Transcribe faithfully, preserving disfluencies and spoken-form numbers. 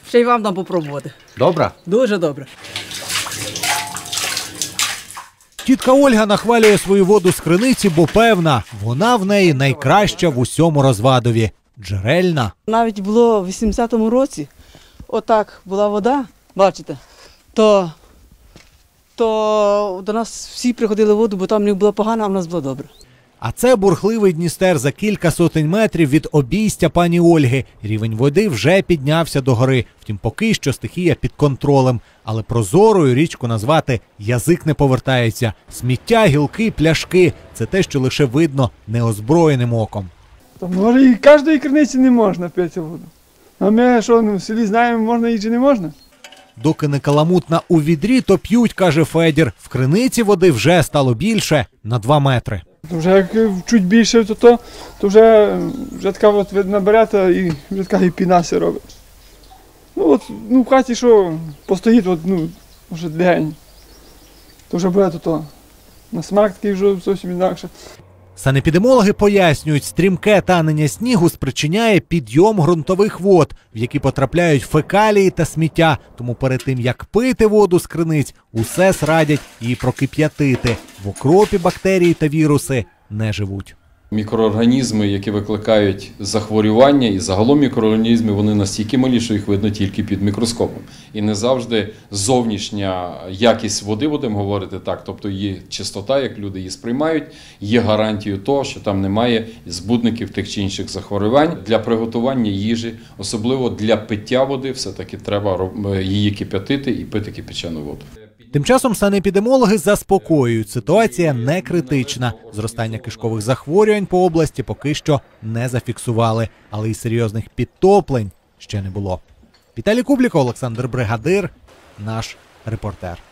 Ще й вам дам попробувати. Добре? Дуже добре. Тітка Ольга нахвалює свою воду з криниці, бо певна, вона в неї найкраща в усьому Розвадові. Джерельна. Навіть було в вісімдесятому році, отак була вода, бачите, то, то до нас всі приходили воду, бо там в них була погана, а в нас було добре. А це бурхливий Дністер за кілька сотень метрів від обійстя пані Ольги. Рівень води вже піднявся до гори. Втім, поки що стихія під контролем. Але прозорою річку назвати язик не повертається. Сміття, гілки, пляшки – це те, що лише видно неозброєним оком. То може і кожної криниці не можна пити воду. А ми що, ну, в селі знаємо, можна і чи не можна? Доки не каламутна у відрі, то п'ють, каже Федір. В криниці води вже стало більше на два метри. То вже як чуть більше, то, то, то вже, вже така от ви наберете і вже така і пінася робить. Ну от, ну в хаті що, постоїть, от, ну, вже день, то вже буде то, то. На смак такий вже зовсім інакше. Санепідемологи пояснюють, стрімке танення снігу спричиняє підйом ґрунтових вод, в які потрапляють фекалії та сміття. Тому перед тим, як пити воду з криниць, усе радять її прокип'ятити. В окропі бактерії та віруси не живуть. Мікроорганізми, які викликають захворювання, і загалом мікроорганізми, вони настільки малі, що їх видно тільки під мікроскопом. І не завжди зовнішня якість води, будемо говорити так, тобто її чистота, як люди її сприймають, є гарантією того, що там немає збудників тих чи інших захворювань. Для приготування їжі, особливо для пиття води, все-таки треба її кип'ятити і пити кипячену воду. Тим часом санепідемологи заспокоюють, ситуація не критична. Зростання кишкових захворювань по області поки що не зафіксували, але й серйозних підтоплень ще не було. Віталій Кубліков, Олександр Бригадир, наш репортер.